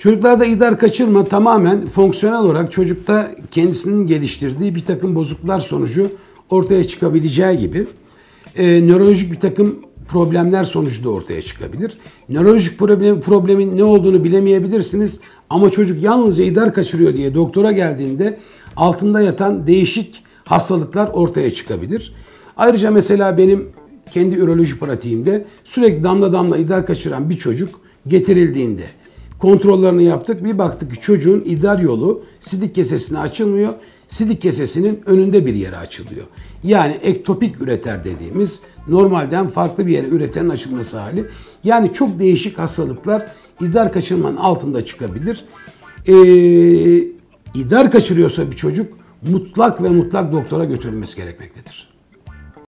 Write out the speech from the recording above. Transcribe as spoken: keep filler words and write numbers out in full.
Çocuklarda idrar kaçırma tamamen fonksiyonel olarak çocukta kendisinin geliştirdiği bir takım bozukluklar sonucu ortaya çıkabileceği gibi e, nörolojik bir takım problemler sonucu da ortaya çıkabilir. Nörolojik problem, problemin ne olduğunu bilemeyebilirsiniz ama çocuk yalnızca idrar kaçırıyor diye doktora geldiğinde altında yatan değişik hastalıklar ortaya çıkabilir. Ayrıca mesela benim kendi üroloji pratiğimde sürekli damla damla idrar kaçıran bir çocuk getirildiğinde kontrollerini yaptık. Bir baktık ki çocuğun idrar yolu sidik kesesine açılmıyor. Sidik kesesinin önünde bir yere açılıyor. Yani ektopik üreter dediğimiz normalden farklı bir yere üreterin açılması hali. Yani çok değişik hastalıklar idrar kaçırmanın altında çıkabilir. Ee, idrar kaçırıyorsa bir çocuk mutlak ve mutlak doktora götürülmesi gerekmektedir.